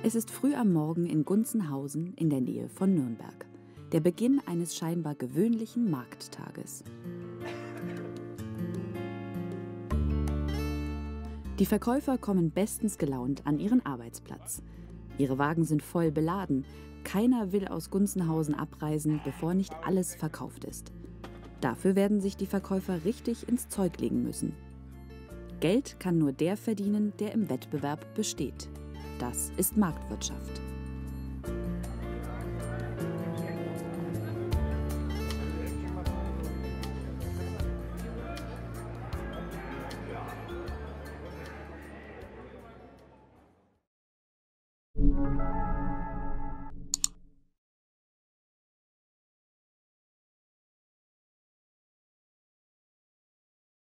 Es ist früh am Morgen in Gunzenhausen in der Nähe von Nürnberg. Der Beginn eines scheinbar gewöhnlichen Markttages. Die Verkäufer kommen bestens gelaunt an ihren Arbeitsplatz. Ihre Wagen sind voll beladen. Keiner will aus Gunzenhausen abreisen, bevor nicht alles verkauft ist. Dafür werden sich die Verkäufer richtig ins Zeug legen müssen. Geld kann nur der verdienen, der im Wettbewerb besteht. Das ist Marktwirtschaft.